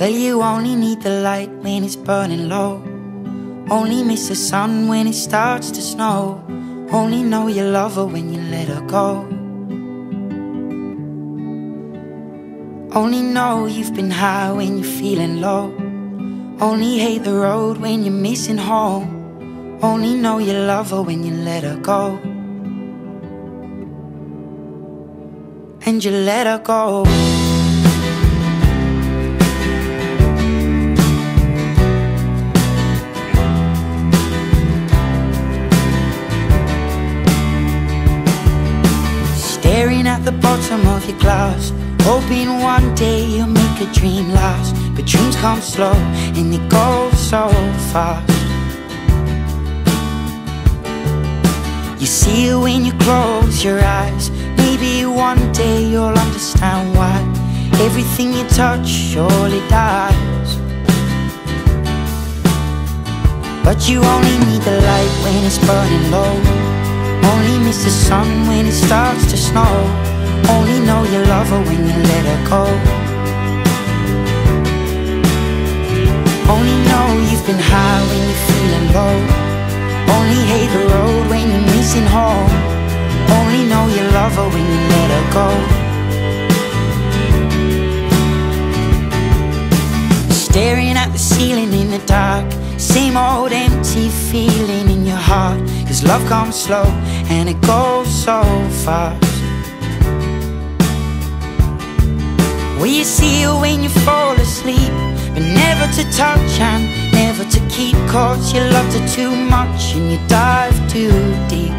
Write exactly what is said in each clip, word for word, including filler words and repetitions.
Well, you only need the light when it's burning low. Only miss the sun when it starts to snow. Only know you love her when you let her go. Only know you've been high when you're feeling low. Only hate the road when you're missing home. Only know you love her when you let her go. And you let her go. Staring at the bottom of your glass, hoping one day you'll make a dream last. But dreams come slow and they go so fast. You see it when you close your eyes. Maybe one day you'll understand why everything you touch surely dies. But you only need the light when it's burning low. Only miss the sun when it starts to snow. Only know you love her when you let her go. Only know you've been high when you're feeling low. Only hate the road when you're missing home. Only know you love her when you let her go. Staring at the ceiling in the dark, same old empty feeling in your heart. Cause love comes slow and it goes so fast. Well, you see it when you fall asleep, but never to touch and never to keep. Cause you loved her too much and you dive too deep.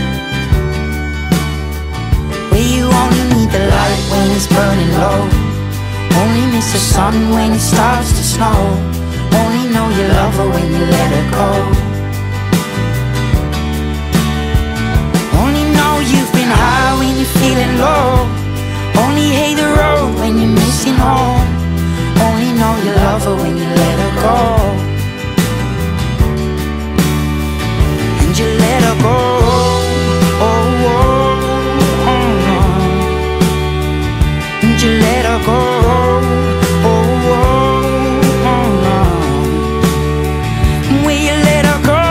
Well, you only need the light when it's burning low. Only miss the sun when it starts to snow. Only know you love her when you let her go. Only know you've been high when you're feeling low. Only hate the road when you're missing home. Only know you love her when you let her go. And you let her go. Oh, oh, oh, oh. And you let her go. Oh, oh, oh, oh. Will you let her go?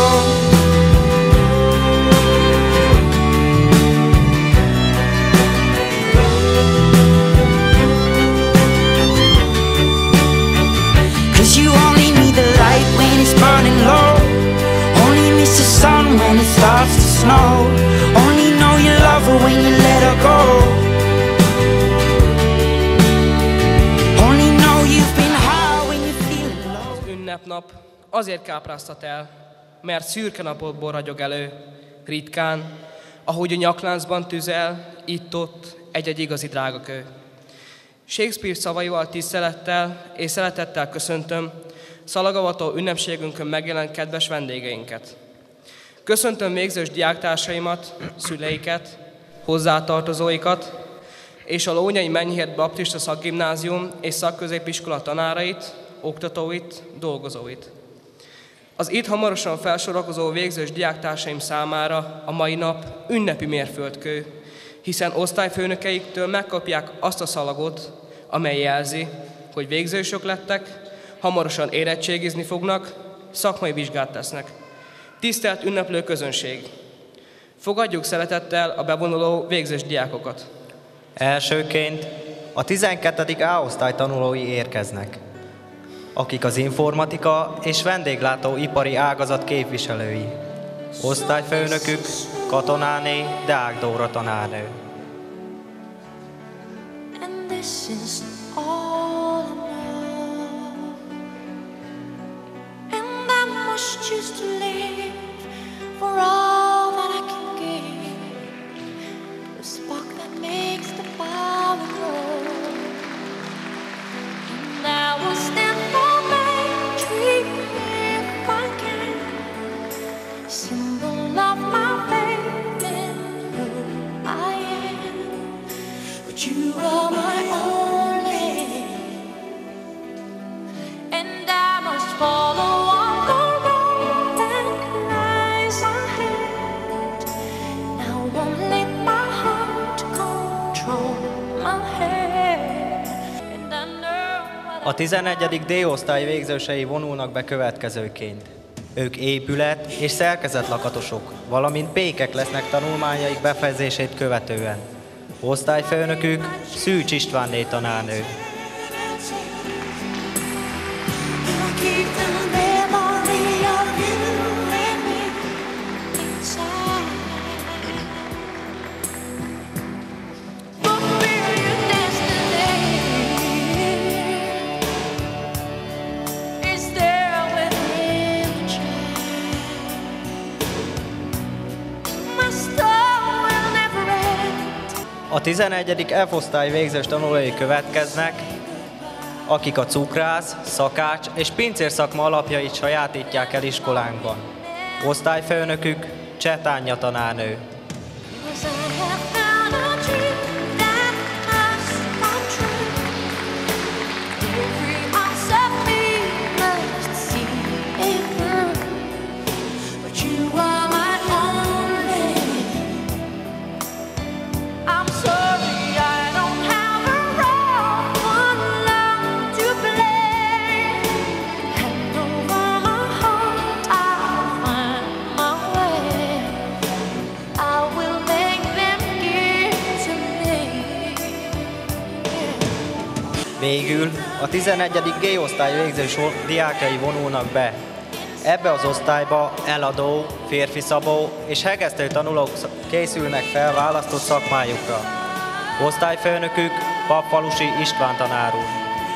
You only need the light when it's burning low. Only miss the sun when it starts to snow. Only know you love her when you let her go. Only know you've been high when you feel low. Az ünnepnap azért kápráztat el, mert szürke napokból ragyog elő, ritkán, ahogy a nyakláncban tüzel, itt-ott egy-egy igazi drágakő. Shakespeare szavaival tisztelettel és szeretettel köszöntöm szalagavató ünnepségünkön megjelent kedves vendégeinket. Köszöntöm végzős diáktársaimat, szüleiket, hozzátartozóikat, és a Lónyai Menyhért Baptista Szakgimnázium és Szakközépiskola tanárait, oktatóit, dolgozóit. Az itt hamarosan felsorakozó végzős diáktársaim számára a mai nap ünnepi mérföldkő, hiszen osztályfőnökeiktől megkapják azt a szalagot, amely jelzi, hogy végzősök lettek, hamarosan érettségizni fognak, szakmai vizsgát tesznek. Tisztelt ünneplő közönség! Fogadjuk szeretettel a bevonuló végzős diákokat. Elsőként a tizenkettedik A osztály tanulói érkeznek, akik az informatika és vendéglátó ipari ágazat képviselői. Osztályfőnökük Katonáné Deák Dóra tanárnő. And this is all I know. And I must choose to live for all that I can give. The spark that makes the fire grow. And I will stand for victory if I can. Symbol of my faith in who I am. But you are my only, and I must follow on the road and A tizenegyedik D-osztály végzősei vonulnak be következőként. Ők épület- és szerkezetlakatosok, valamint pékek lesznek tanulmányaik befejezését követően. Osztályfőnökük Szűcs Istvánné tanárnő. A tizenegyedik F-osztály végzős tanulói következnek, akik a cukrász, szakács és pincérszakma alapjait sajátítják el iskolánkban. Osztályfőnökük Csetánya tanárnő. Végül a tizenegyedik G-osztály végzős diákjai vonulnak be. Ebbe az osztályba eladó, férfiszabó és hegesztő tanulók készülnek fel választott szakmájukra. Osztályfőnökük Papfalusi István tanár úr.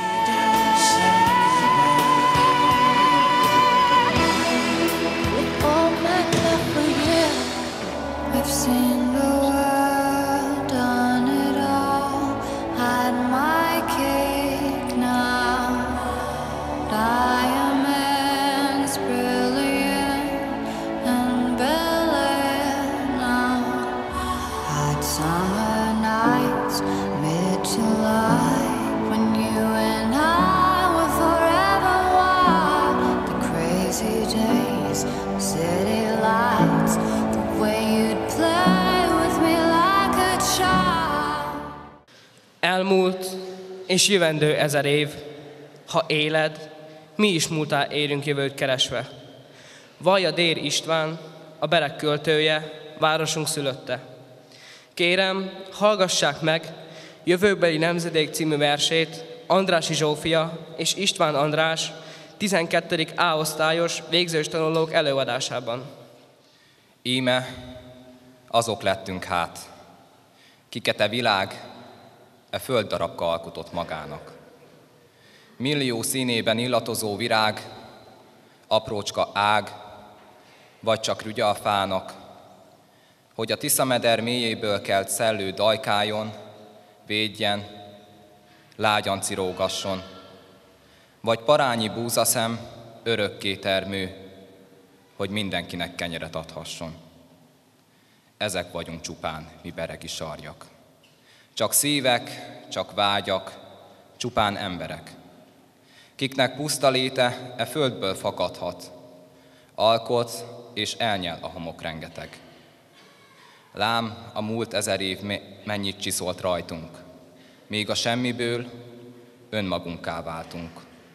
Elmúlt és jövendő ezer év, ha éled, mi is múltá érünk jövőt keresve. Vallja Dér István, a Bereg költője, városunk szülötte. Kérem, hallgassák meg Jövőbeli nemzedék című versét Andrássy Zsófia és István András tizenkettedik A-osztályos végzős tanulók előadásában. Íme azok lettünk hát, kiket e világ e földdarabka alkotott magának. Millió színében illatozó virág, aprócska ág, vagy csak rügye a fának, hogy a Tiszameder mélyéből kelt szellő dajkáljon, védjen, lágyan cirógasson, vagy parányi búzaszem örökké termő, hogy mindenkinek kenyeret adhasson. Ezek vagyunk csupán, mi beregi sarjak. Csak szívek, csak vágyak, csupán emberek, kiknek puszta léte e földből fakadhat, alkot és elnyel a homok rengeteg. Lám, a múlt ezer év mennyit csiszolt rajtunk, még a semmiből önmagunká váltunk.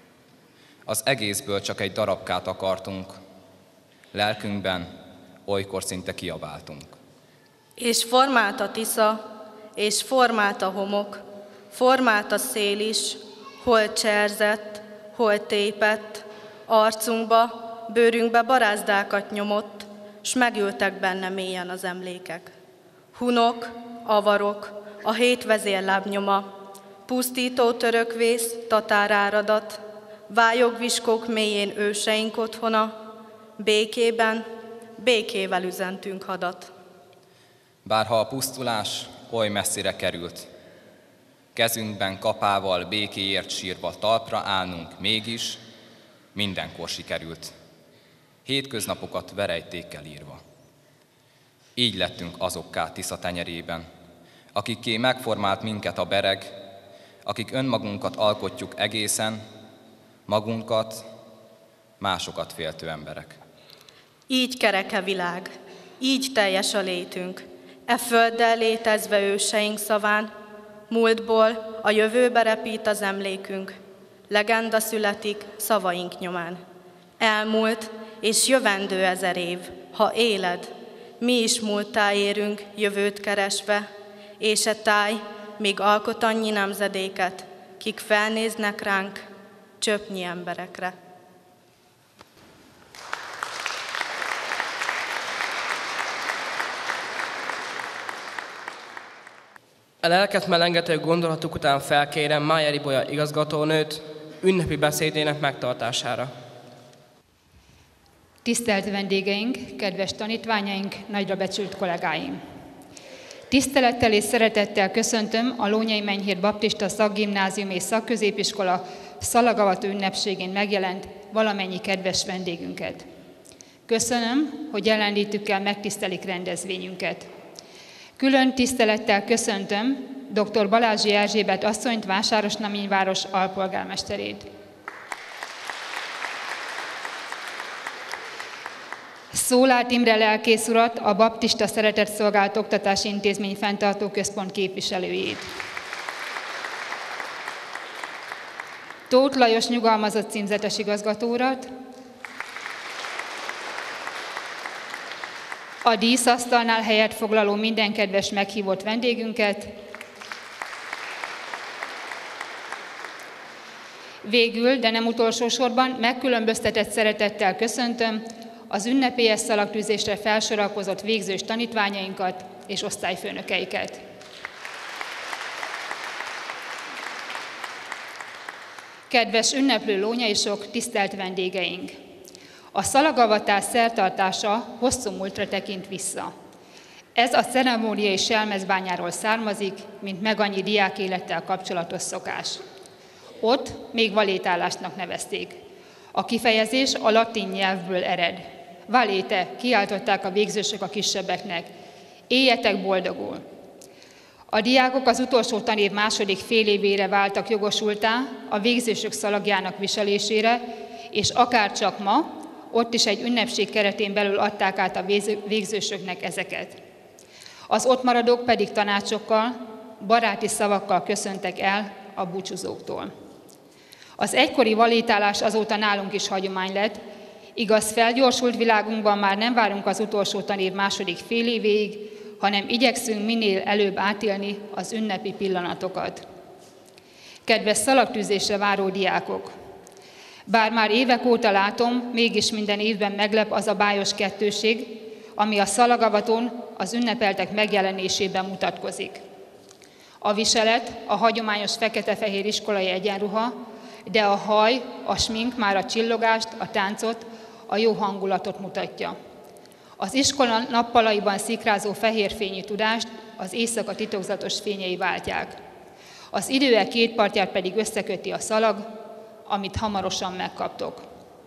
Az egészből csak egy darabkát akartunk, lelkünkben olykor szinte kiabáltunk. És formált a Tisza, és formált a homok, formált a szél is, hol cserzett, hol tépett, arcunkba, bőrünkbe barázdákat nyomott, s megültek benne mélyen az emlékek. Hunok, avarok, a hét vezérláb nyoma, pusztító törökvész, tatáráradat, vályogviskók mélyén őseink otthona, békében, békével üzentünk hadat. Bárha a pusztulás oly messzire került, kezünkben kapával békéért sírva talpra állnunk mégis, mindenkor sikerült, hétköznapokat verejtékkel írva. Így lettünk azokká Tisza tenyerében, akikké megformált minket a bereg, akik önmagunkat alkotjuk egészen, magunkat, másokat féltő emberek. Így kereke világ, így teljes a létünk, e földdel létezve őseink szaván, múltból a jövőbe repít az emlékünk. legenda születik szavaink nyomán. Elmúlt és jövendő ezer év, ha éled, mi is múlttá érünk jövőt keresve, és e táj még alkot annyi nemzedéket, kik felnéznek ránk csöpnyi emberekre. A lelket melengető gondolatuk után felkérem Májer Ibolya igazgatónőt ünnepi beszédének megtartására. Tisztelt vendégeink, kedves tanítványaink, nagyra becsült kollégáim! Tisztelettel és szeretettel köszöntöm a Lónyai Menyhért Baptista Szakgimnázium és Szakközépiskola szalagavató ünnepségén megjelent valamennyi kedves vendégünket. Köszönöm, hogy jelenlétükkel megtisztelik rendezvényünket. Külön tisztelettel köszöntöm dr. Balázsi Erzsébet asszonyt, Vásárosnaményváros alpolgármesterét. Szólát Imre lelkész urat, a Baptista Szeretetszolgált Oktatási Intézmény Fenntartó Központ képviselőjét. Tóth Lajos nyugalmazott címzetes igazgató urat, a díszasztalnál helyet foglaló minden kedves meghívott vendégünket, végül, de nem utolsó sorban megkülönböztetett szeretettel köszöntöm az ünnepélyes szalagtűzésre felsorakozott végzős tanítványainkat és osztályfőnökeiket. Kedves ünneplő lónyaisok, tisztelt vendégeink! A szalagavatás szertartása hosszú múltra tekint vissza. Ez a ceremóniai Selmezbányáról származik, mint megannyi diák élettel kapcsolatos szokás. Ott még valétálásnak nevezték. A kifejezés a latin nyelvből ered. Valéte, kiáltották a végzősök a kisebbeknek. Éljetek boldogul! A diákok az utolsó tanév második fél évére váltak jogosultá a végzősök szalagjának viselésére, és akárcsak ma, ott is egy ünnepség keretén belül adták át a végzősöknek ezeket. Az ott maradók pedig tanácsokkal, baráti szavakkal köszöntek el a búcsúzóktól. Az egykori valétálás azóta nálunk is hagyomány lett, igaz, felgyorsult világunkban már nem várunk az utolsó tanév második fél évéig, hanem igyekszünk minél előbb átélni az ünnepi pillanatokat. Kedves szalagtűzésre váró diákok! Bár már évek óta látom, mégis minden évben meglep az a bájos kettőség, ami a szalagavatón az ünnepeltek megjelenésében mutatkozik. A viselet, a hagyományos fekete-fehér iskolai egyenruha, de a haj, a smink már a csillogást, a táncot, a jó hangulatot mutatja. Az iskola nappalaiban szikrázó fehérfényű tudást az éjszaka titokzatos fényei váltják. Az időek két partját pedig összeköti a szalag, amit hamarosan megkaptok.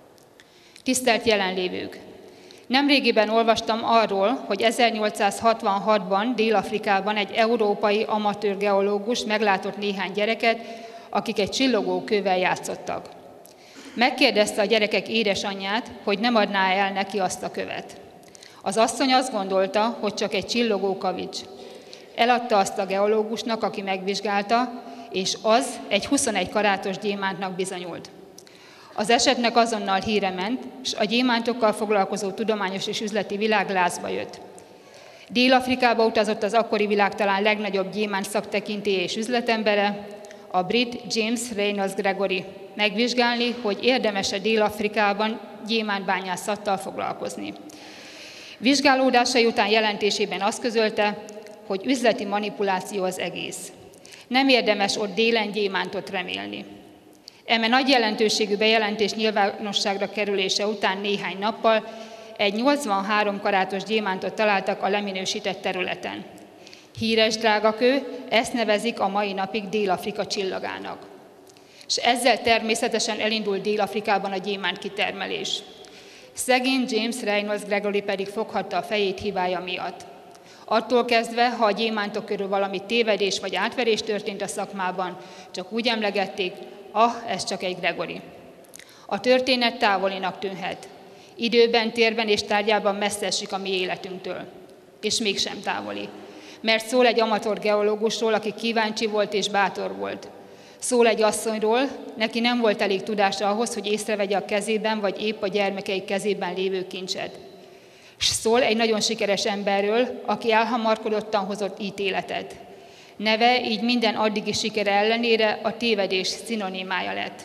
Tisztelt jelenlévők! Nemrégiben olvastam arról, hogy ezernyolcszázhatvanhatban Dél-Afrikában egy európai amatőr geológus meglátott néhány gyereket, akik egy csillogó kővel játszottak. Megkérdezte a gyerekek édesanyját, hogy nem adná el neki azt a követ. Az asszony azt gondolta, hogy csak egy csillogó kavics. Eladta azt a geológusnak, aki megvizsgálta, és az egy huszonegy karátos gyémántnak bizonyult. Az esetnek azonnal híre ment, és a gyémántokkal foglalkozó tudományos és üzleti világ lázba jött. Dél-Afrikába utazott az akkori világ talán legnagyobb gyémánt szaktekintélye és üzletembere, a brit James Reynolds Gregory, megvizsgálni, hogy érdemes-e Dél-Afrikában gyémántbányászattal foglalkozni. Vizsgálódásai után jelentésében azt közölte, hogy üzleti manipuláció az egész. Nem érdemes ott délen gyémántot remélni. Eme nagy jelentőségű bejelentés nyilvánosságra kerülése után néhány nappal egy nyolcvanhárom karátos gyémántot találtak a leminősített területen. Híres drágakő, ezt nevezik a mai napig Dél-Afrika csillagának. És ezzel természetesen elindult Dél-Afrikában a gyémánt kitermelés. Szegény James Reynolds Gregory pedig foghatta a fejét hibája miatt. Attól kezdve, ha a gyémántok körül valami tévedés vagy átverés történt a szakmában, csak úgy emlegették, ah, ez csak egy Gregory. A történet távolinak tűnhet. Időben, térben és tárgyában messze esik a mi életünktől. És mégsem távoli. Mert szól egy amatőr geológusról, aki kíváncsi volt és bátor volt. Szól egy asszonyról, neki nem volt elég tudása ahhoz, hogy észrevegye a kezében, vagy épp a gyermekei kezében lévő kincset. S szól egy nagyon sikeres emberről, aki elhamarkodottan hozott ítéletet. Neve így minden addigi sikere ellenére a tévedés szinonimája lett.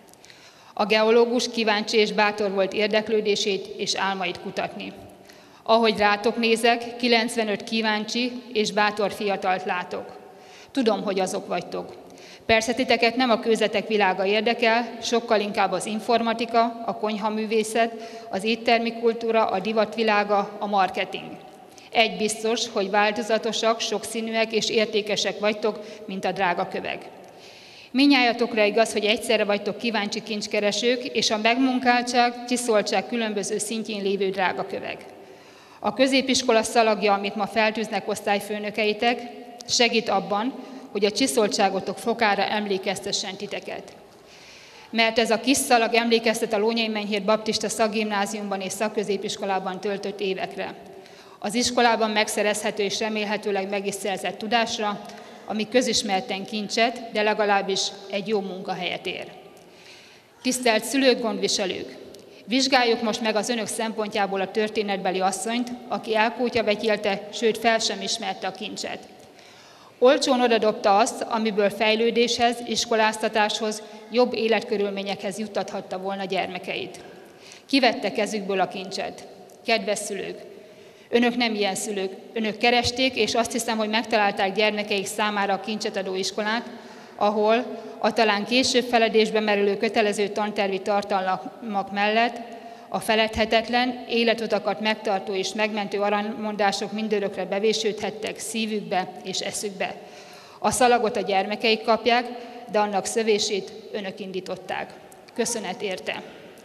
A geológus kíváncsi és bátor volt érdeklődését és álmait kutatni. Ahogy rátok nézek, kilencvenöt kíváncsi és bátor fiatalt látok. Tudom, hogy azok vagytok. Persze titeket nem a kőzetek világa érdekel, sokkal inkább az informatika, a konyhaművészet, az éttermi kultúra, a divatvilága, a marketing. Egy biztos, hogy változatosak, sokszínűek és értékesek vagytok, mint a drága köveg. Mindnyájatokra igaz, hogy egyszerre vagytok kíváncsi kincskeresők, és a megmunkáltság, csiszoltság különböző szintjén lévő drága köveg. A középiskola szalagja, amit ma feltűznek osztályfőnökeitek, segít abban, hogy a csiszoltságotok fokára emlékeztessen titeket. Mert ez a kis szalag emlékeztet a Lónyai Menyhért Baptista Szakgimnáziumban és szakközépiskolában töltött évekre. Az iskolában megszerezhető és remélhetőleg meg is szerzett tudásra, ami közismerten kincset, de legalábbis egy jó munkahelyet ér. Tisztelt szülők, gondviselők! Vizsgáljuk most meg az önök szempontjából a történetbeli asszonyt, aki elkútja vetyelte, sőt fel sem ismerte a kincset. Olcsón odadobta azt, amiből fejlődéshez, iskoláztatáshoz, jobb életkörülményekhez juttathatta volna gyermekeit. Kivette kezükből a kincset. Kedves szülők! Önök nem ilyen szülők. Önök keresték, és azt hiszem, hogy megtalálták gyermekeik számára a kincset adó iskolát, ahol a talán később feledésbe merülő kötelező tantervi tartalmak mellett a feledhetetlen, életutakat megtartó és megmentő aranymondások mindörökre bevésődhettek szívükbe és eszükbe. A szalagot a gyermekeik kapják, de annak szövését önök indították. Köszönet érte.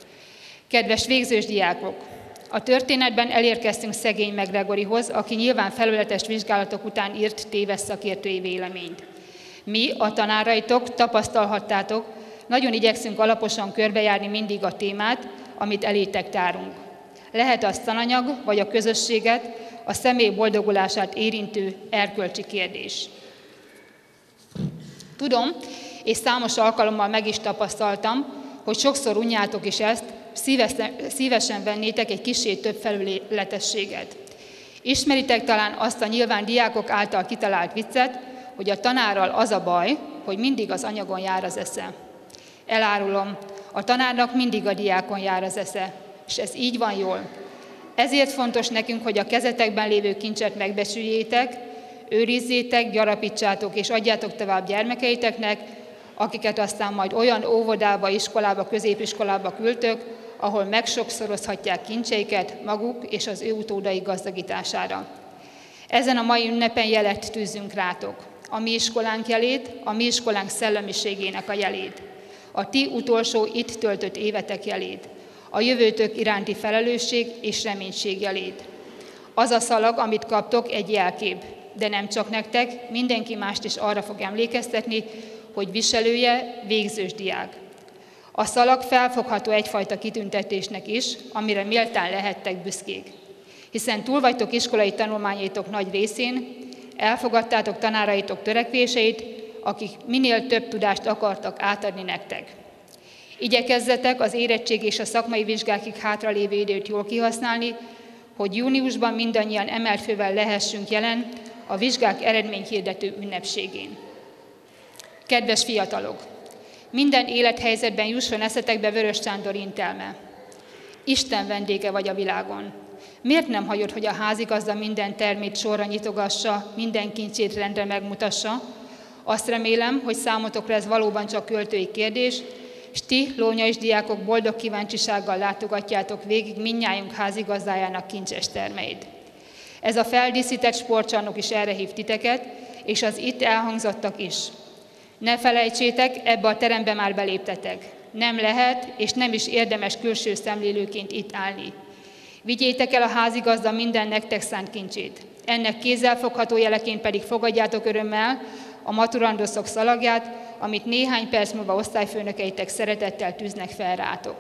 Kedves végzős diákok! A történetben elérkeztünk szegény McGregorihoz, aki nyilván felületes vizsgálatok után írt téves szakértői véleményt. Mi, a tanáraitok, tapasztalhattátok, nagyon igyekszünk alaposan körbejárni mindig a témát, amit elétek tárunk. Lehet az tananyag, vagy a közösséget, a személy boldogulását érintő erkölcsi kérdés. Tudom, és számos alkalommal meg is tapasztaltam, hogy sokszor unjátok is ezt, szívesen, szívesen vennétek egy kissé több felületességet. Ismeritek talán azt a nyilván diákok által kitalált viccet, hogy a tanárral az a baj, hogy mindig az anyagon jár az esze. Elárulom, a tanárnak mindig a diákon jár az esze, és ez így van jól. Ezért fontos nekünk, hogy a kezetekben lévő kincset megbecsüljétek, őrizzétek, gyarapítsátok és adjátok tovább gyermekeiteknek, akiket aztán majd olyan óvodába, iskolába, középiskolába küldtök, ahol megsokszorozhatják kincseiket maguk és az ő utódai gazdagítására. Ezen a mai ünnepen jelet tűzzünk rátok. A mi iskolánk jelét, a mi iskolánk szellemiségének a jelét. A ti utolsó itt töltött évetek jelét. A jövőtök iránti felelősség és reménység jelét. Az a szalag, amit kaptok, egy jelkép, de nem csak nektek, mindenki mást is arra fog emlékeztetni, hogy viselője végzős diák. A szalag felfogható egyfajta kitüntetésnek is, amire méltán lehettek büszkék. Hiszen túl vagytok iskolai tanulmányaitok nagy részén, elfogadtátok tanáraitok törekvéseit, akik minél több tudást akartak átadni nektek. Igyekezzetek az érettség és a szakmai vizsgákig hátralévő időt jól kihasználni, hogy júniusban mindannyian emelt fővel lehessünk jelen a vizsgák eredményhirdető ünnepségén. Kedves fiatalok! Minden élethelyzetben jusson eszetekbe Vörös Sándor intelme. Isten vendége vagy a világon. Miért nem hagyod, hogy a házigazda minden termét sorra nyitogassa, minden kincsét rendre megmutassa? Azt remélem, hogy számotokra ez valóban csak költői kérdés, s ti, lónyais diákok, boldog kíváncsisággal látogatjátok végig mindnyájunk házigazdájának kincses termeit. Ez a feldíszített sportcsarnok is erre hív titeket, és az itt elhangzottak is. Ne felejtsétek, ebbe a terembe már beléptetek. Nem lehet, és nem is érdemes külső szemlélőként itt állni. Vigyétek el a házigazda minden nektek szánt kincsét. Ennek kézzelfogható jeleként pedig fogadjátok örömmel a maturandoszok szalagját, amit néhány perc múlva osztályfőnökeitek szeretettel tűznek fel rátok.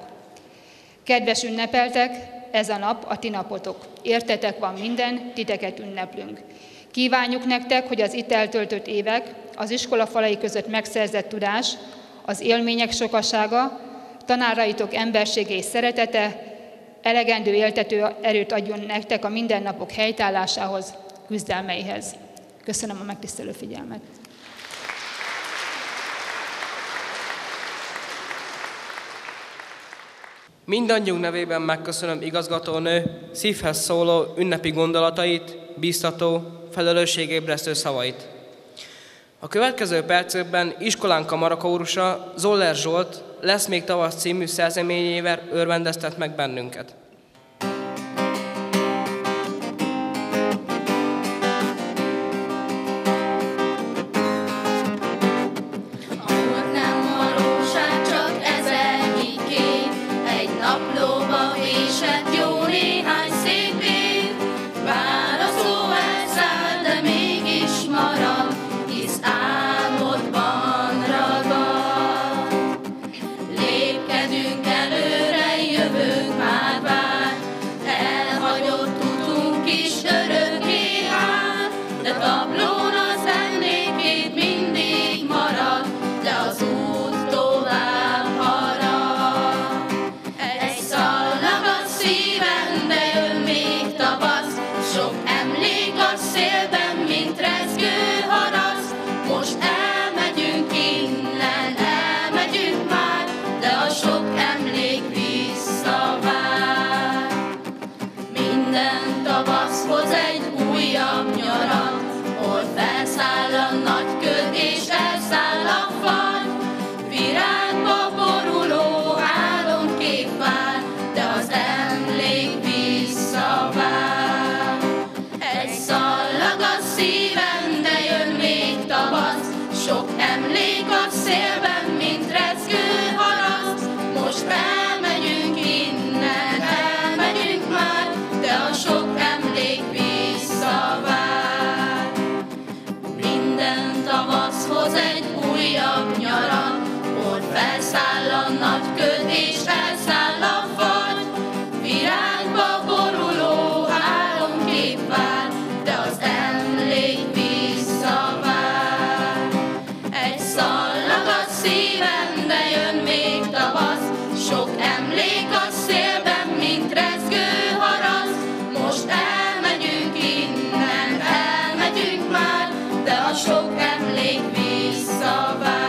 Kedves ünnepeltek, ez a nap a ti napotok. Értetek van minden, titeket ünneplünk. Kívánjuk nektek, hogy az itt eltöltött évek, az iskola falai között megszerzett tudás, az élmények sokasága, tanáraitok embersége és szeretete, elegendő éltető erőt adjon nektek a mindennapok helytállásához, küzdelmeihez. Köszönöm a megtisztelő figyelmet. Mindannyiunk nevében megköszönöm igazgatónő szívhez szóló ünnepi gondolatait, bíztató, felelősségébresztő szavait. A következő percekben iskolánk kamarakórusa Zoller Zsolt Lesz még tavasz című szerzeményével örvendeztet meg bennünket. Felszáll a nagy köd és elszáll a fagy, virágba boruló álomkép vár, de az emlék visszavár. Egy szallag a szívem, de jön még tavasz, sok emlék a szélben, mint rezgő harasz. Most elmegyünk innen, elmegyünk már, de a sok emlék visszavár.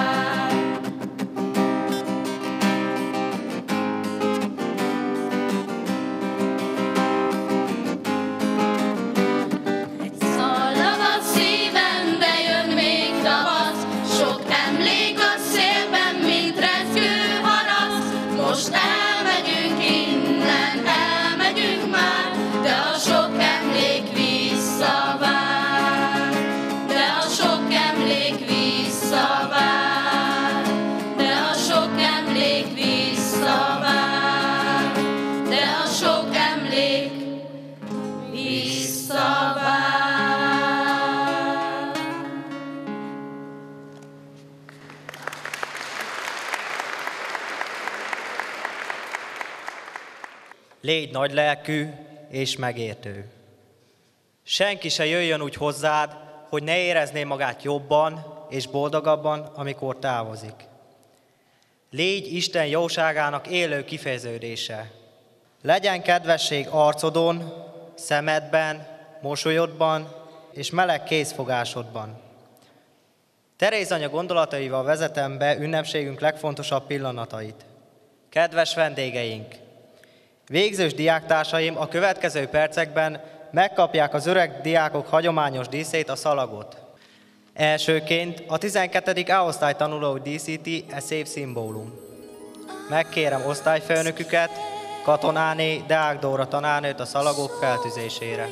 Légy nagylelkű és megértő. Senki se jöjjön úgy hozzád, hogy ne érezné magát jobban és boldogabban, amikor távozik. Légy Isten jóságának élő kifejeződése. Legyen kedvesség arcodon, szemedben, mosolyodban és meleg kézfogásodban. Teréz anya gondolataival vezetem be ünnepségünk legfontosabb pillanatait. Kedves vendégeink! Végzős diáktársaim a következő percekben megkapják az öreg diákok hagyományos díszét, a szalagot. Elsőként a tizenkettedik A-osztály tanulói díszíti e szép szimbólum. Megkérem osztályfőnöküket, Katonáné Deák Dóra tanárnőt a szalagok feltűzésére.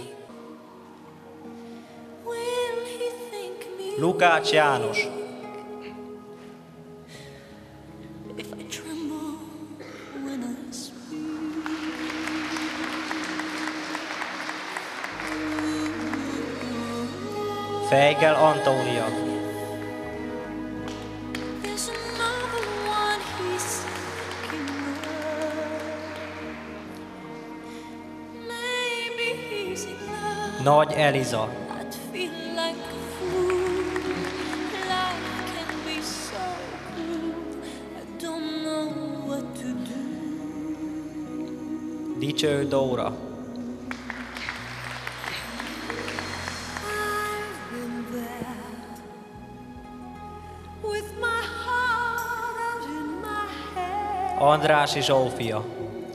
Lukács János. Feigel Antónia. Nagy Eliza. Dicső Dóra. Andrási Zsófia.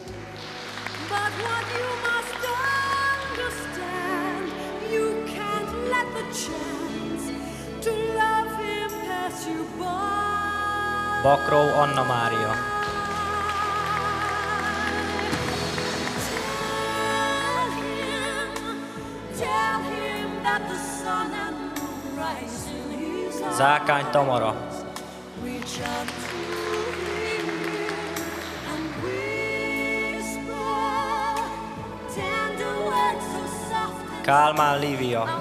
Bakró Anna Mária. Zákány Tamara. Kálmán Lívia.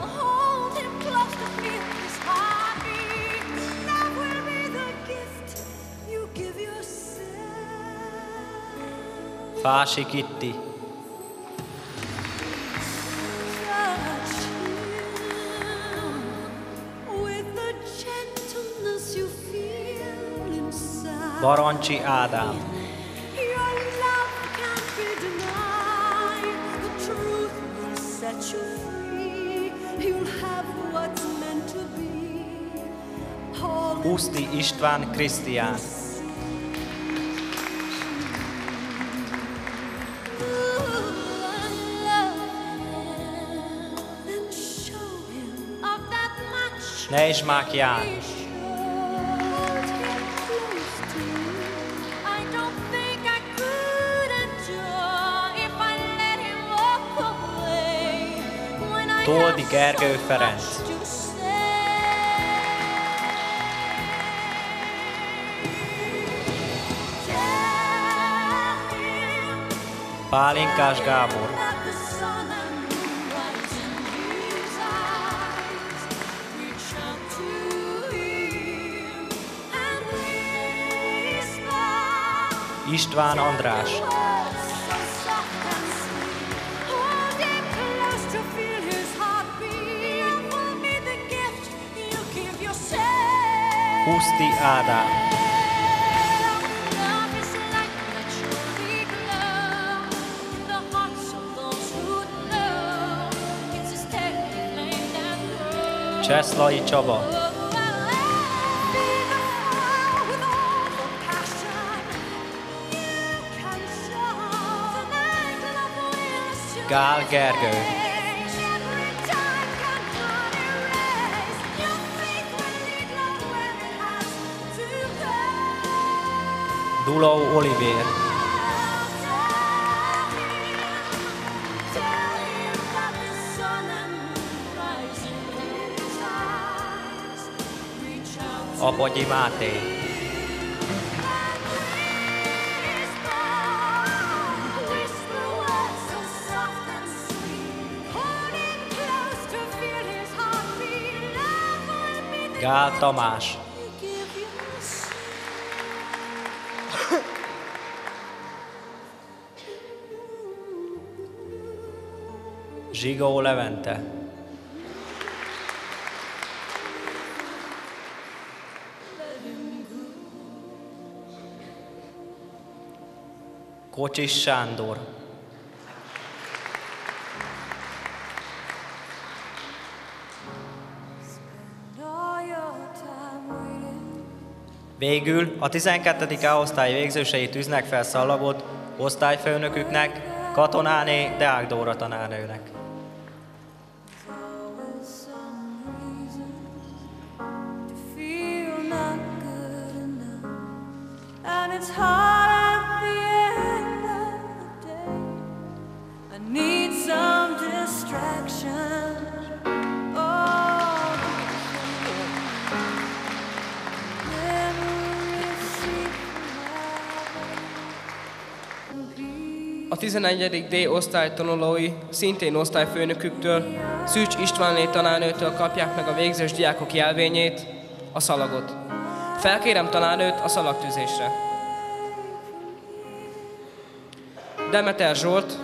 Fási Kitti. Barancsi Ádám. Puszti István Krisztián. Neizsmák János. Toldi Gergő Ferenc. Pálinkás Gábor. István András. Puszti Ádám. Cseszlai Csaba. Gál Gergő. Duló Olivér. Apagyi Máté. Gál Tamás. Zsigó Levente. Kocsis Sándor. Végül a tizenkettedik A osztály végzősei tűznek fel szallagot osztályfőnöküknek, Katonáné Deák Dóra tanárnőnek. A tizenegyedik D osztály tanulói szintén osztályfőnöküktől, Szűcs Istvánné tanárnőtől kapják meg a végzős diákok jelvényét, a szalagot. Felkérem tanárnőt a szalagtűzésre. Demeter Zsolt,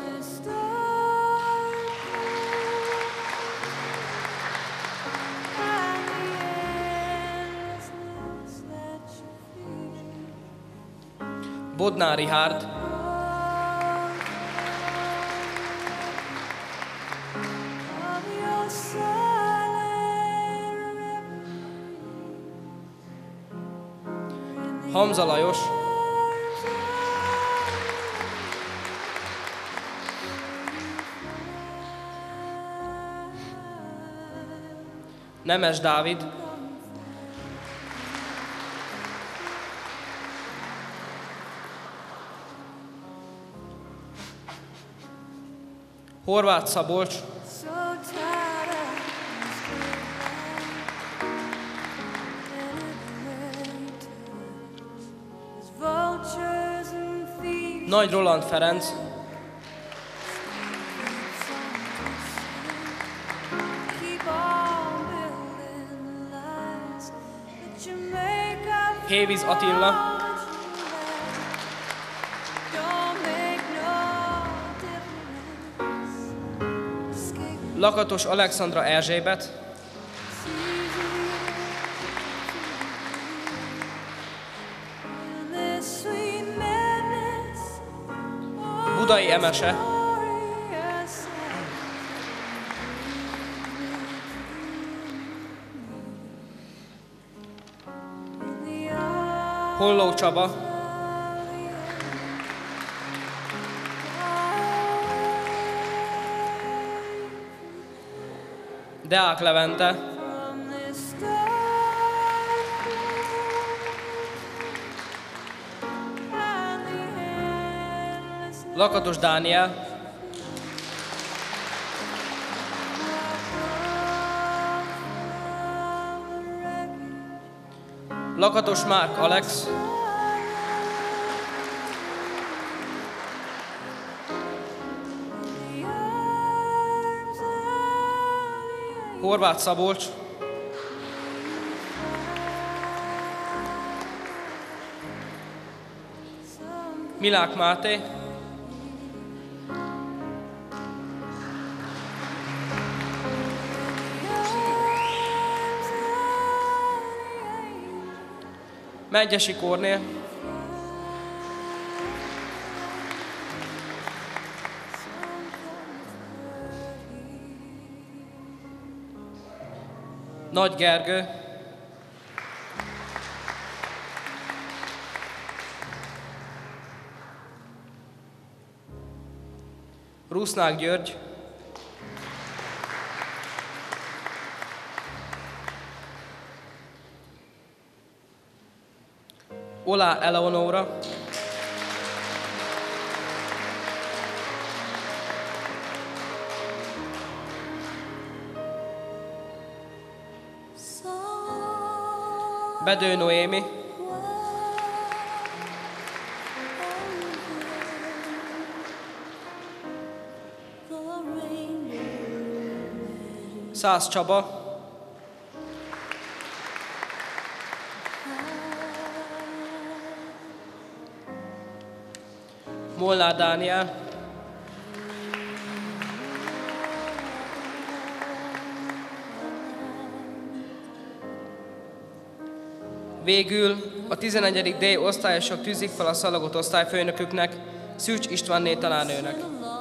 Bodnár Rihárd, Hamza Lajos, Nemes Dávid, Horváth Szabolcs, Nagy Roland Ferenc, Hévíz Attila, Lakatos Alexandra Erzsébet, Budai Emese, Holló Csaba, Deák Levente, Lakatos Dániel, Lakatos Márk Alex, Horváth Szabolcs, Milák Máté, Megyesi Kornél, Nagy Gergő, Rusznák György, Olá Eleonóra, Bedő Noémi, Szász Csaba, Molnár Dániel, végül a tizenegyedik D osztályosok tűzik fel a szalagot osztályfőnöküknek, Szűcs Istvánné tanárnőnek.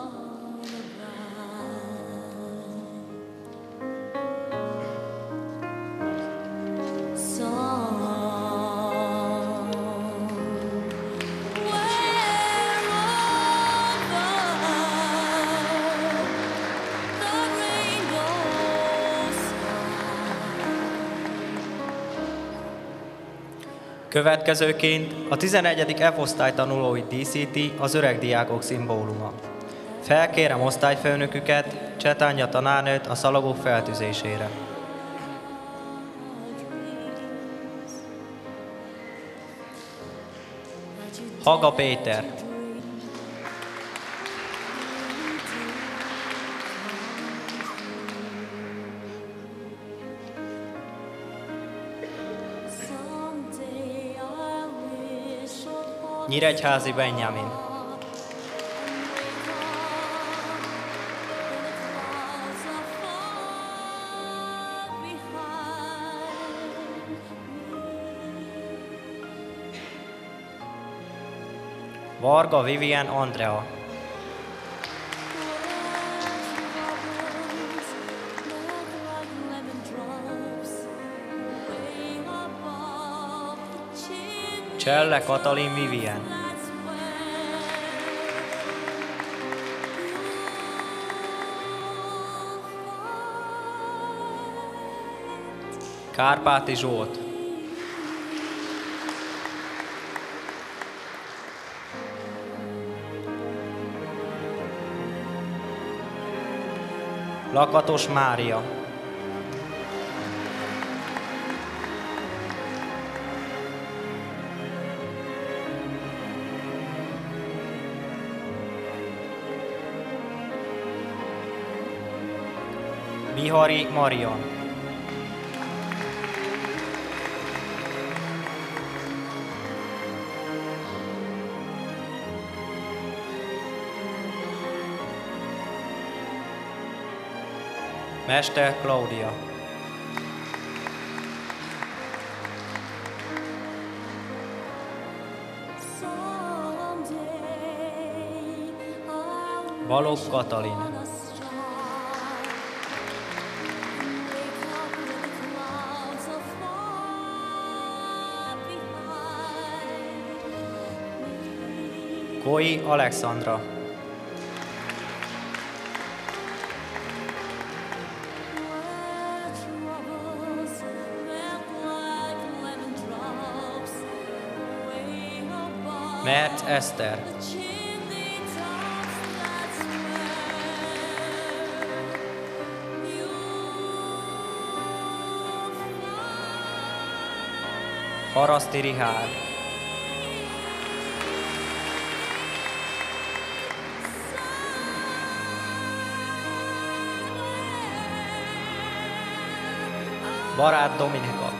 Következőként a tizenegyedik F osztály tanulóit díszíti az öreg diákok szimbóluma. Felkérem osztályfőnöküket, Csetánya tanárnőt a szalagok feltűzésére. Haga Péter, Nyíregyházi Benjamin, Varga Vivien Andrea, Cselle Katalin Vivien, Kárpáti Zsolt, Lakatos Mária, Bihari Marian, Mester Klaudia, Balogh Katalin, Koi Alexandra, Mert Eszter, Haraszti Richárd, Barát Dominika,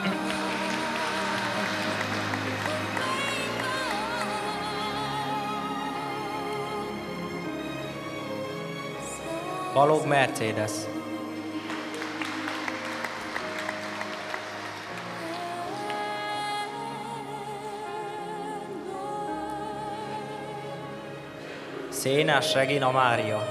Balogh Mercedes, Szénás Regina Mária,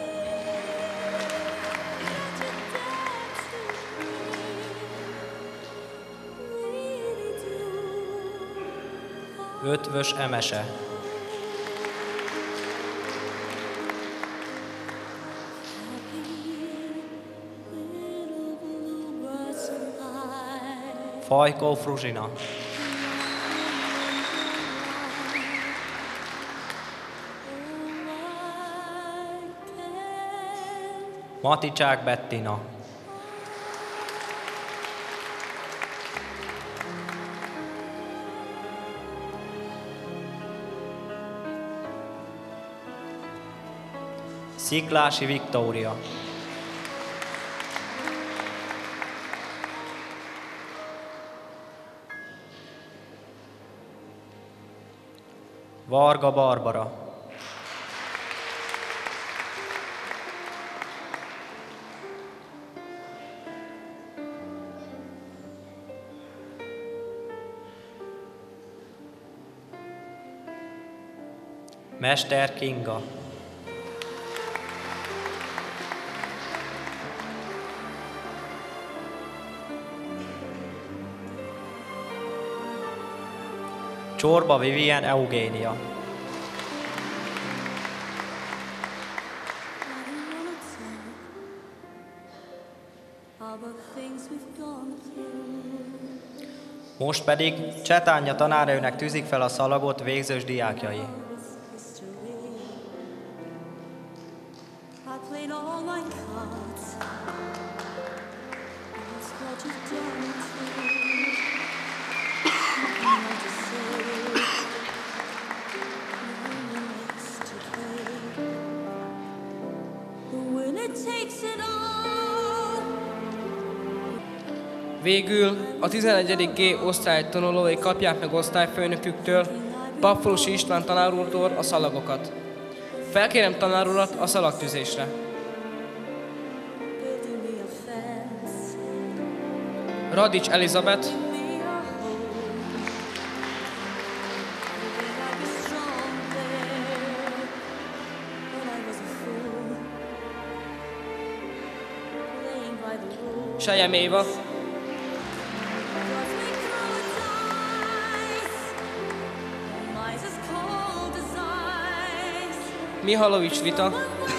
Ötvös Emese, Fajkó Fruzsina, Maticsák Bettina, Sziklási Viktória, Varga Barbara, Mester Kinga, Csorba Vivien Eugénia, most pedig Csetánya tanárnőnek tűzik fel a szalagot végzős diákjai. Végül a tizenegyedik G osztály tanulói kapják meg osztályfőnöküktől, Pappolusi István tanár úrtól a szalagokat. Felkérem tanár urat a szalagtűzésre. Radics Elizabeth, Sejem Éva, Mihalovics Vita,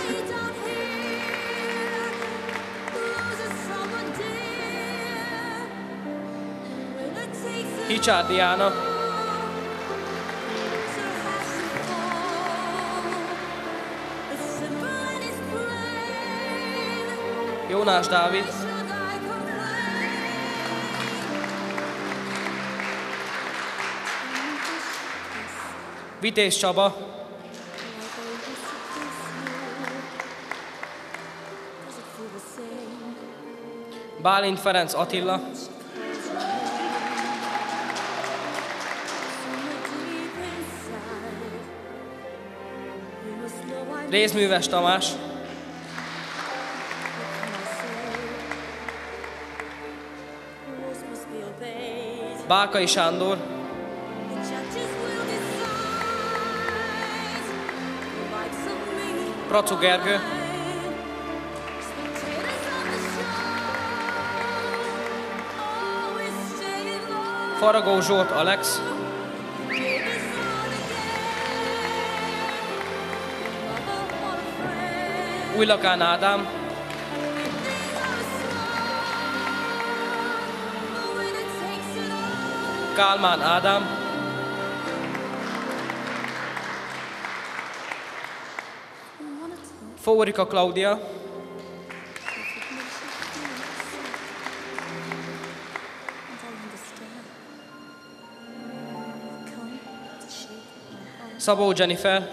Hicsár Diana, Jónás Dávid, Vitéz Csaba, Bálint Ferenc Attila, Rézműves Tamás, Bálkai Sándor, Pracu Gergő, Faragó Zsolt Alex, Újlakán Ádám, Kálmán Ádám, Fórika Klaudia, Szabó Jennifer,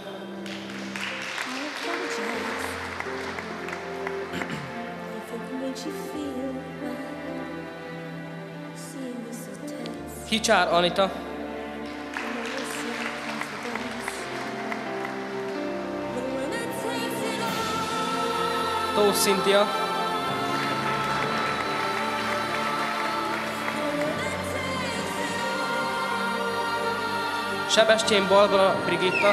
Hicsár Anita, Tóth Szintia, Sebestyén Barbara Brigitta,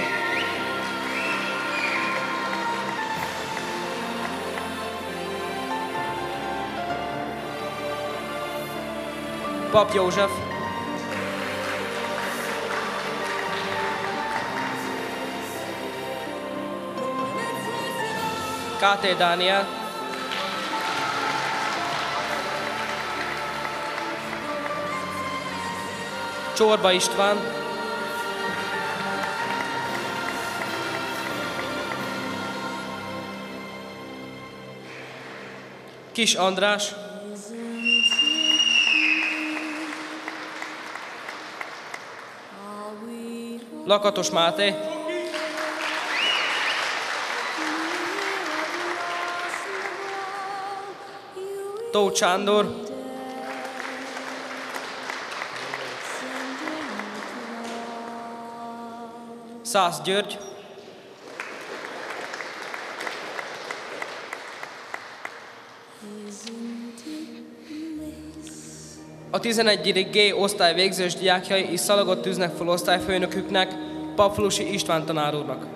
Pap József, ká té Dániel, Csorba István, Kis András, Lakatos Máté, Tóth Sándor, Szász György, a tizenegyedik G osztály végzős diákjai is szalagot tűznek fel osztályfőnöküknek, Papflusi István tanár úrnak.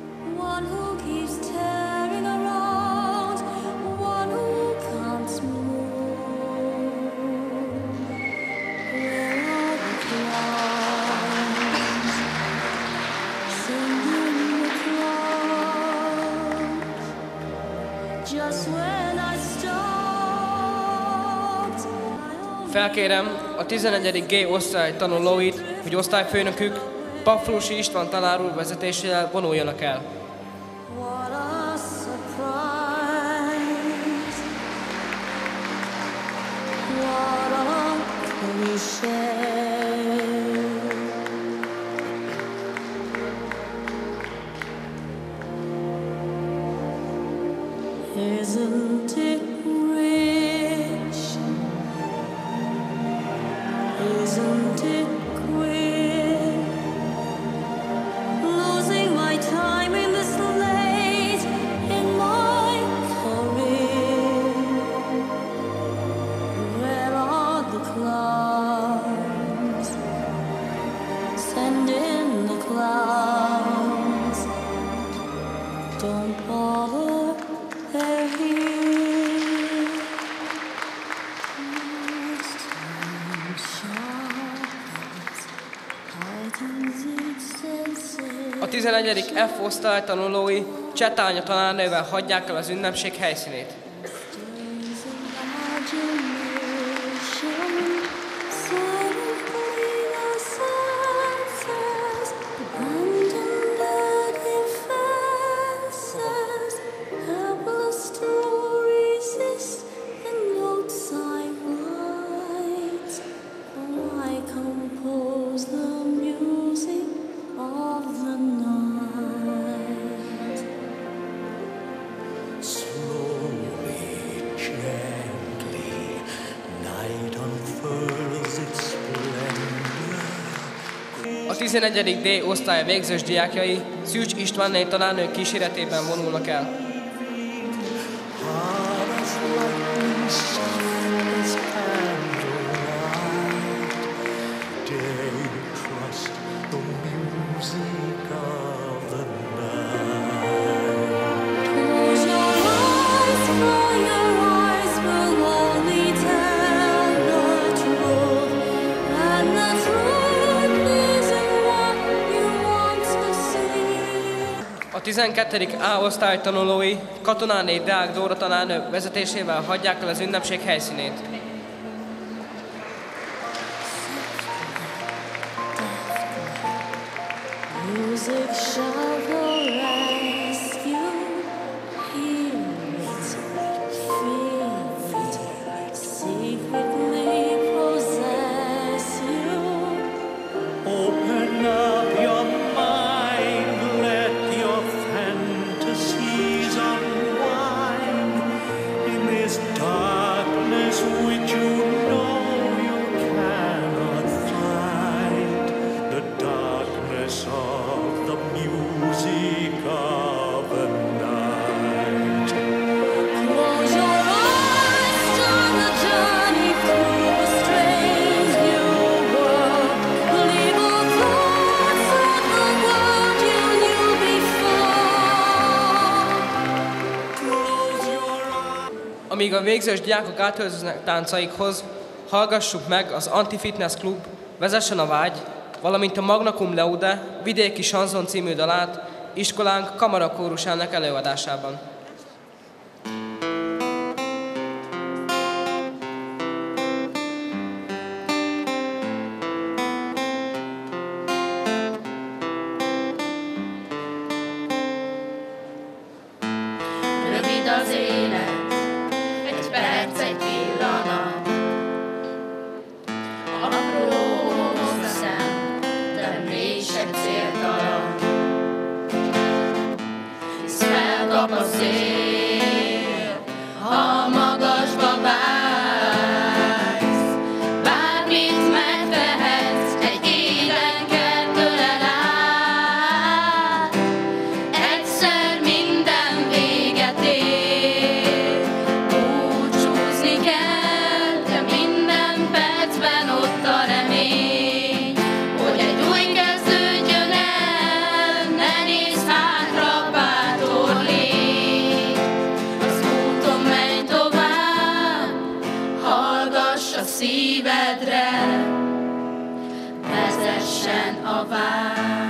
Felkérem a tizenegyedik G osztály tanulóit, hogy osztályfőnökük Papflusi István tanár úr vezetésével vonuljanak el. Isn't it rich? Isn't it queer? Losing my time in this late in my career. Where are the clouds? Send in the clouds. Don't bother, they're here. Next time, sharp tizenegyedik F osztály tanulói Csetánya tanárnővel hagyják el az ünnepség helyszínét. A tizenegyedik D osztály végzős diákjai Szűcs Istvánné tanárnő kíséretében vonulnak el. A tizenkettedik A osztály tanulói Katonáné Deák Dóra tanárnő vezetésével hagyják el az ünnepség helyszínét. Amíg a végzős diákok átöltöznek táncaikhoz, hallgassuk meg az Anti-Fitness Klub Vezessen a vágy, valamint a Magna Cum Laude vidéki sanzon című dalát iskolánk kamarakórusának előadásában. Rövid az élet, egy perc, egy pillanat. Apró hosszám, de mégse céltalan. Hisz felkap a szél, ha magasba vágysz. Bármit megtehetsz, egy élen kell tőled át. Egyszer minden véget ér, búcsúzni kell, de minden percben ott a remény, hogy egy új kezdődjön el, ne nézz hátra, bátor légy. Az úton menj tovább, hallgass a szívedre, vezessen a vágy.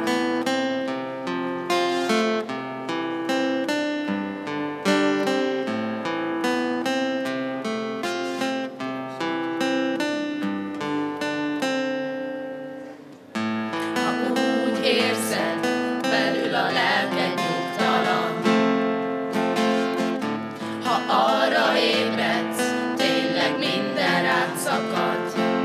Ha úgy érzed, belül a lelked nyugtalan, ha arra ébredsz, tényleg minden rád szakad,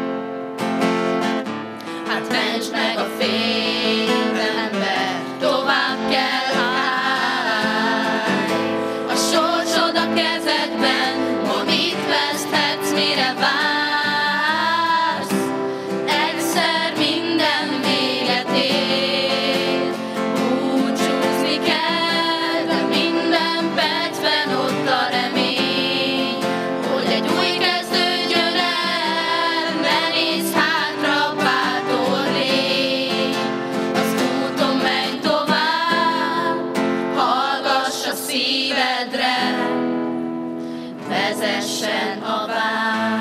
hát mentsd meg a félelembe, tovább kell állj. A sorsod a kezedben, ma mit veszthetsz, mire vársz? Egyszer minden véget ér, búcsúzni kell, de minden percben ott a remény, hogy egy új kezdődjön el, ne nézz hátra, bátor légy. Az úton menj tovább, hallgass a szívedre, vezessen a vágy.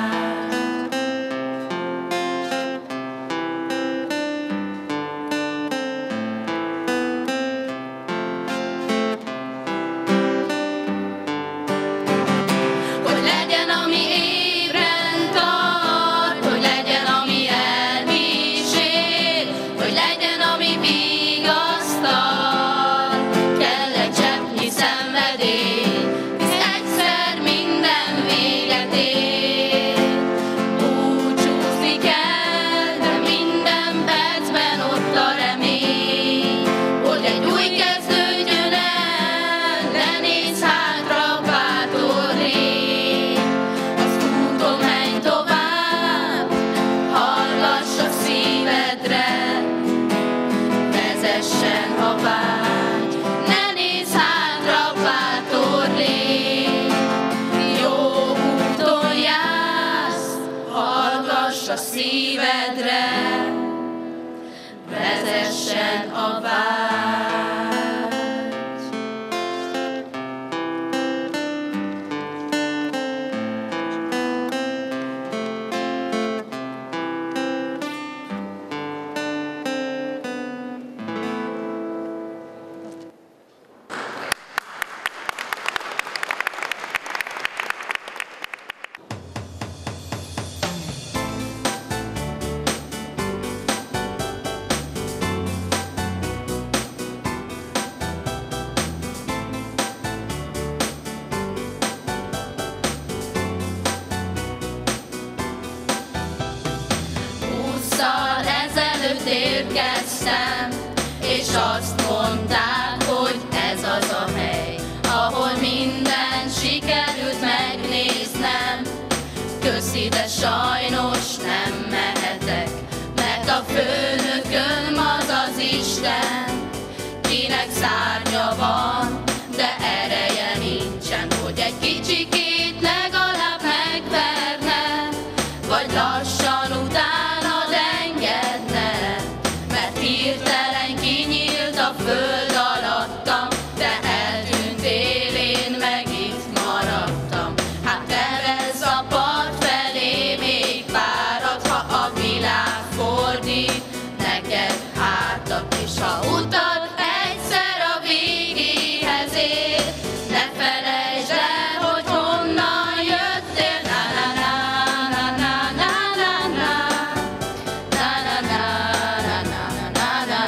néztem, és azt mondták, hogy ez az a hely, ahol minden sikerült megnéznem. Köszi, de sajnos nem mehetek, mert a főnököm az az Isten, kinek szárnya van, de ereje nincsen, hogy egy kicsikét legalább megverne, vagy lassan utánad engedne, mert hirtelen kinyílt a föld alattam, de eltűnt élén meg itt maradtam. Hát nevezz a part felé még párat, ha a világ fordít neked hátat, és ha utad egyszer a végéhez ér, ne felejtsd el, hogy honnan jöttél. Na na na na na na na na na na na na na na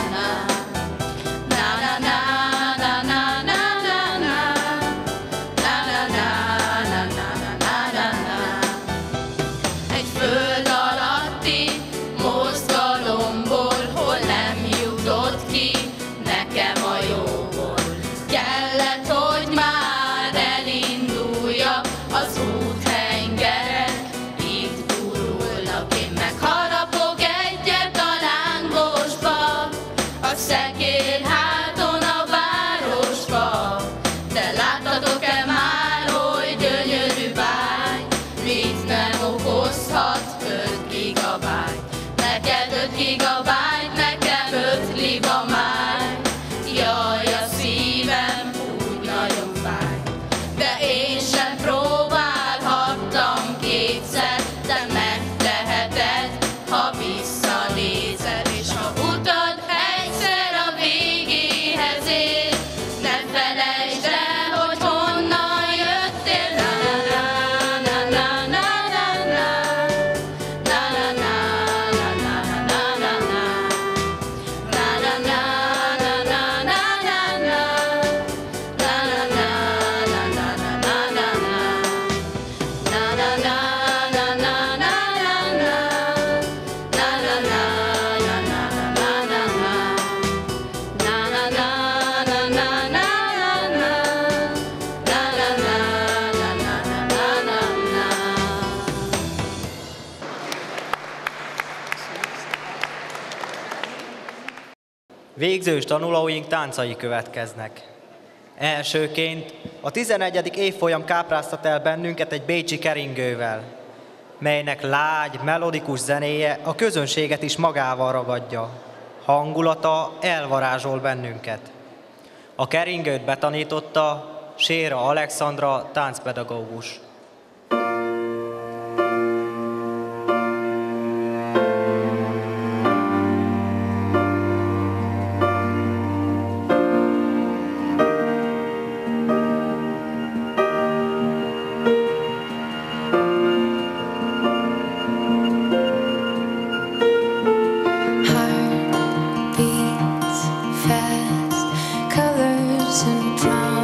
na na na na. Egy föld alatti mozgalomból, hol nem jutott ki nekem a jóból. Kellett, hogy már elinduljak, az úthengerek itt gurulnak. Én megharapok egyet a lángosba, a szekér háton a városba. De láttatok-e már, hogy gyönyörű báj, mit nem okozhat öt gigabájt? Neked öt gigabájt, nekem öt libamáj. Jaj, a szívem úgy nagyon fáj, de én sem próbálhattam kétszer, de megteheted, ha visszanézed, és ha utad egyszer a végéhez ér, ne felejtsd el, hogy honnan jöttél. Na na na na na na na na na na na na na na. Na na na na na na na na. Na na na na na na na na na. Na na na na na na na na. Na na na na na na na na. Na na na na na na na na. Na na na na na na na. Na na na na na na na. Végzős tanulóink táncai következnek. Elsőként a tizenegyedik évfolyam kápráztat el bennünket egy bécsi keringővel, melynek lágy, melodikus zenéje a közönséget is magával ragadja. Hangulata elvarázsol bennünket. A keringőt betanította Séra Alexandra táncpedagógus. Heart beats fast, colors and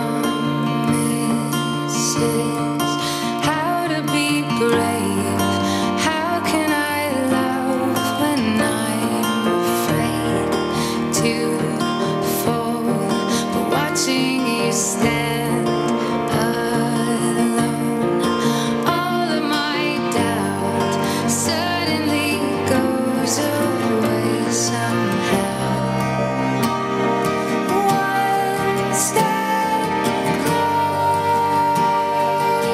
promises. How to be brave? How can I love when I'm afraid to fall? But watching you stand alone, all of my doubt suddenly goes away somehow. One step closer.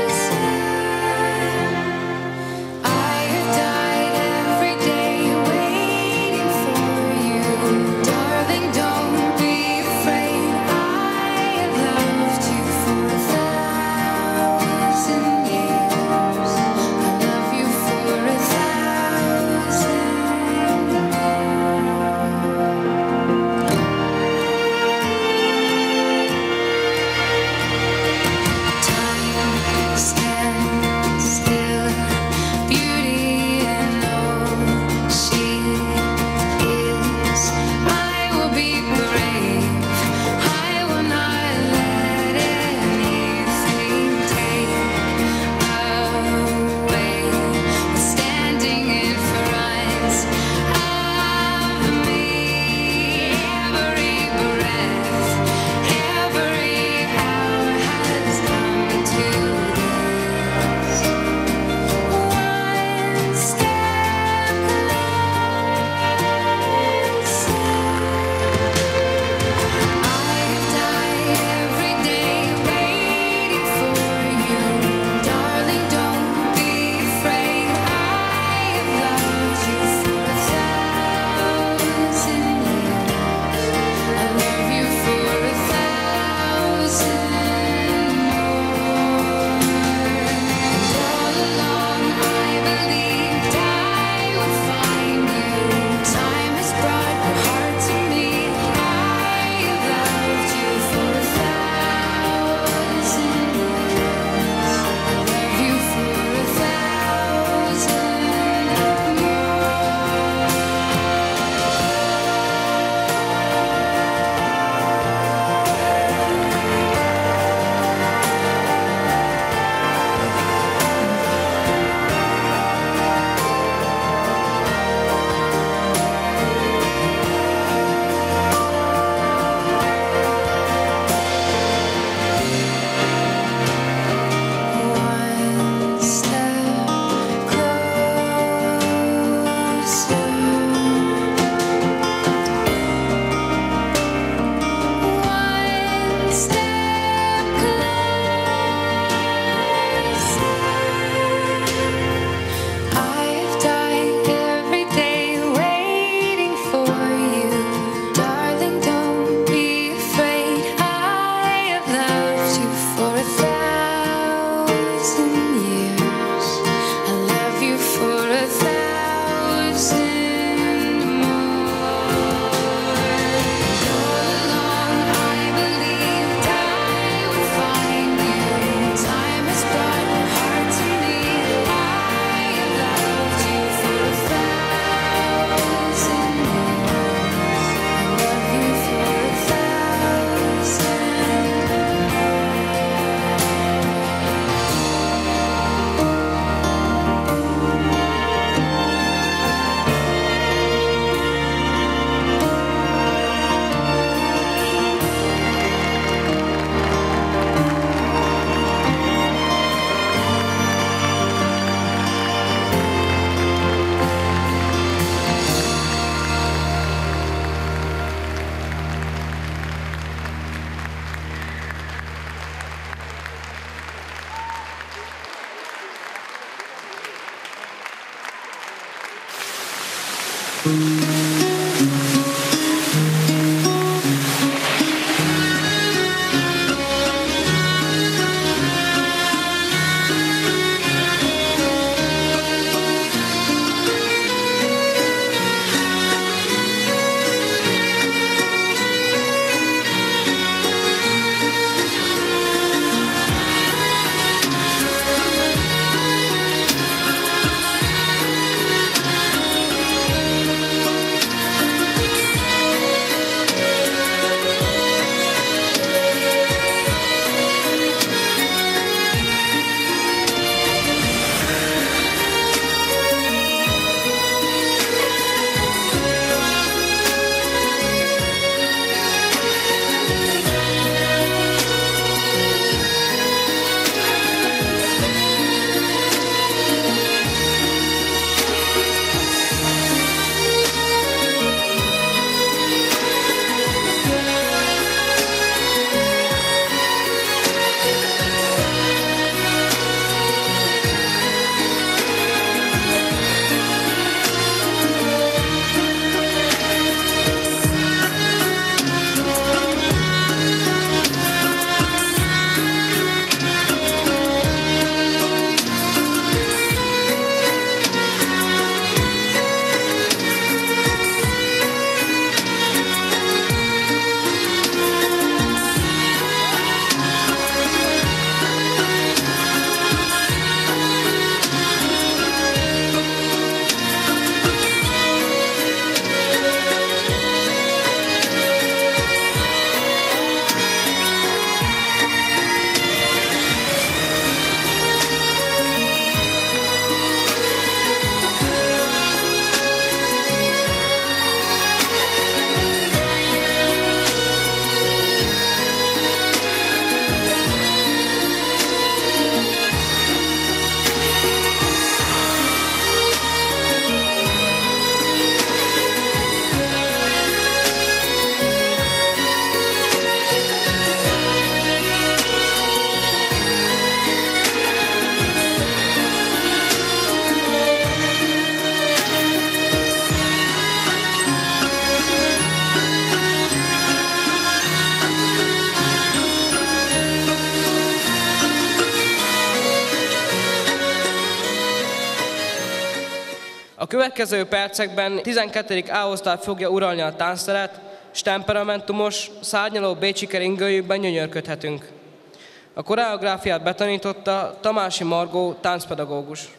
A következő percekben tizenkettedik A osztály fogja uralni a táncteret, és temperamentumos, szárnyaló bécsi keringőjükben gyönyörködhetünk. A koreográfiát betanította Tamási Margó táncpedagógus.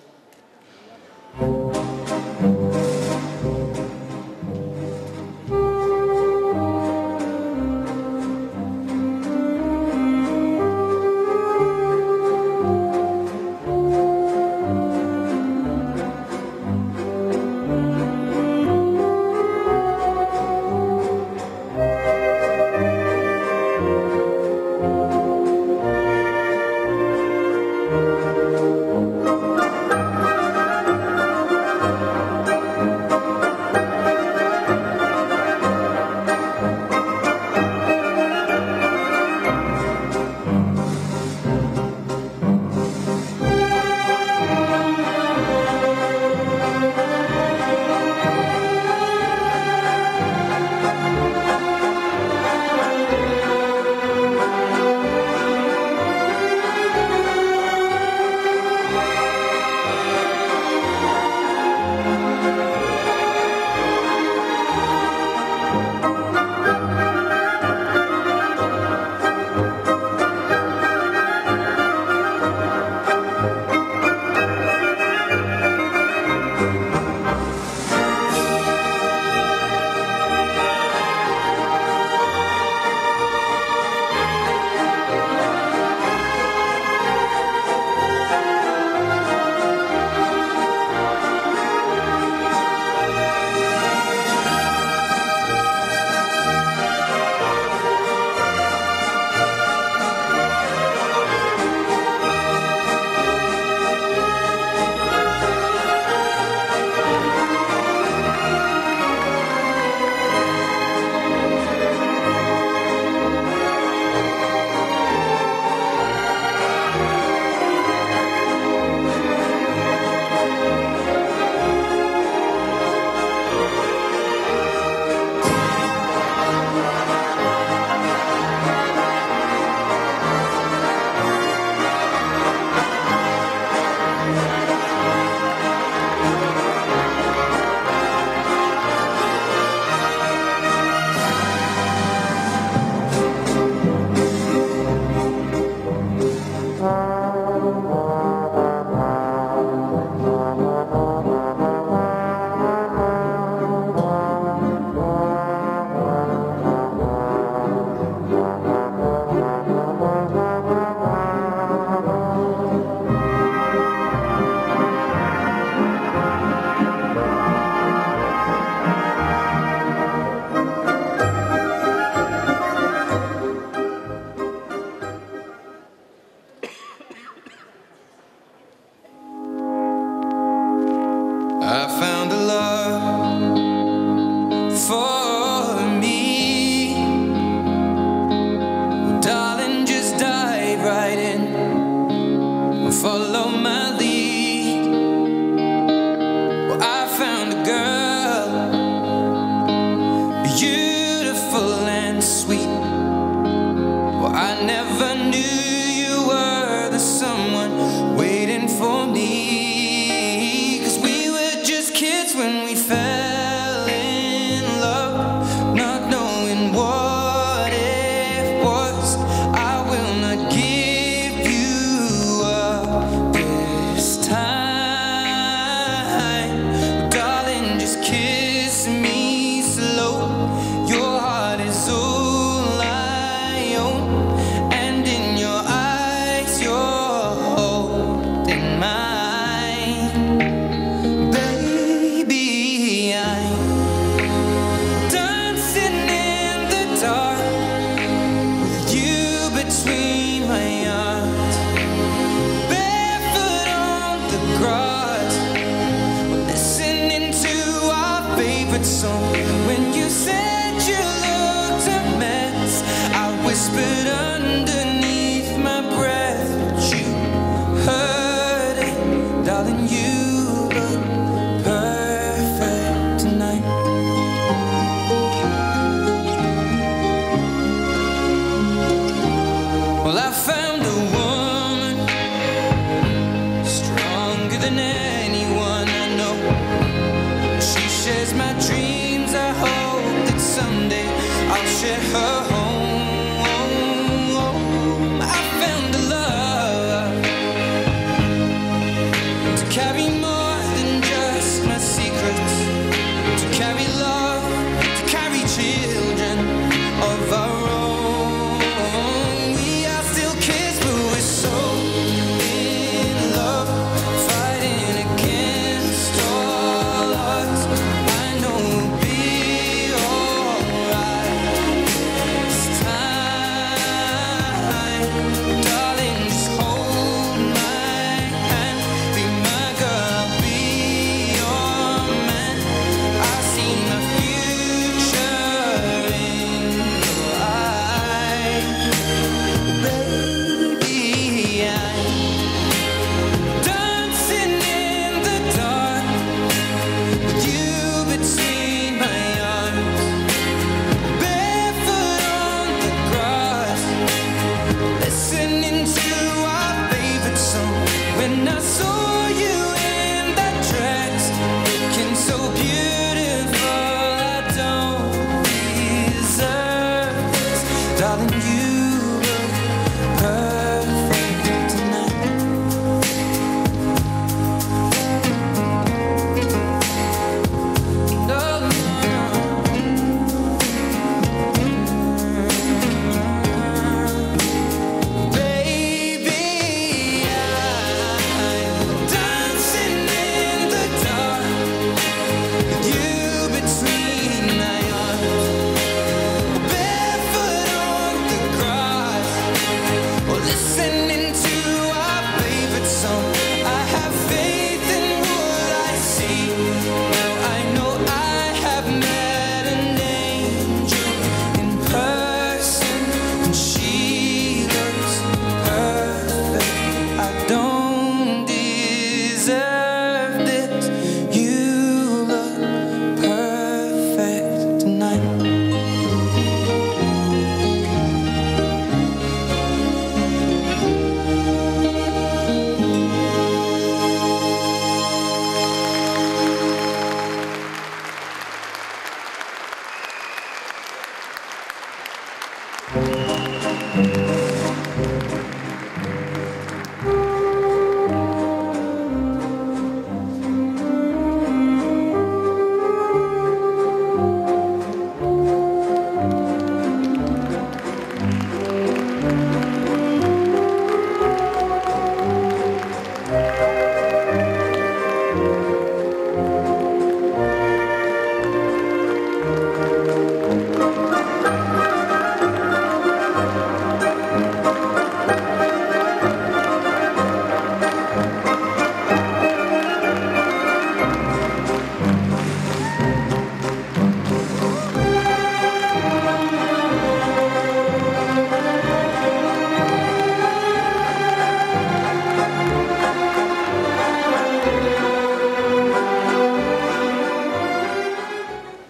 I found a love for me. Well, darling, just dive right in, follow my lead. Well, I found a girl, beautiful and sweet. Well, I never knew you were the someone waiting for me. When we fell in love, not knowing what it was, I will not give you up this time. Darling, just kiss me slow. Your heart is all I own, and in your eyes you're holding mine. Song. When you said you looked a mess, I whispered underneath my breath, but you heard it, darling. You look perfect tonight. Well, I found a woman stronger than anyone I know. She shares my dreams. I hope that someday I'll share her home. I found a love to carry more than just my secrets, to carry love, to carry children of our own. We are still kids, but we're so in love, fighting against all odds. I know we'll be alright this time. Darling, just hold my hand, be my girl, be your man. I see my future in your eyes. Baby, I'm dancing in the dark with you between my arms, barefoot on the grass, listening to our favorite song. When I saw you in that dress, looking so beautiful, I don't deserve this, darling. You look perfect tonight. No, baby, I'm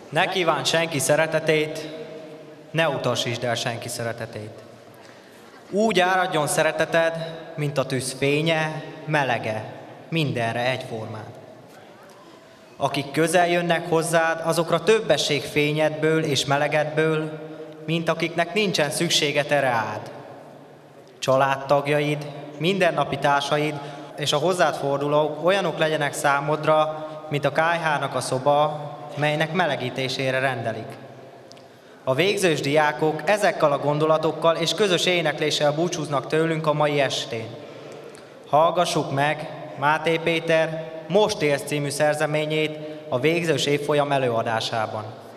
Ne kívánt senki szeretetét, ne utasítsd el senki szeretetét. Úgy áradjon szereteted, mint a tűz fénye, melege, mindenre egyformán. Akik közel jönnek hozzád, azokra többesség fényedből és melegedből, mint akiknek nincsen szüksége te rád. Családtagjaid, mindennapi társaid és a hozzád fordulók olyanok legyenek számodra, mint a kályhának a szoba, melynek melegítésére rendelik. A végzős diákok ezekkel a gondolatokkal és közös énekléssel búcsúznak tőlünk a mai estén. Hallgassuk meg Máté Péter Most élsz című szerzeményét a végzős évfolyam előadásában.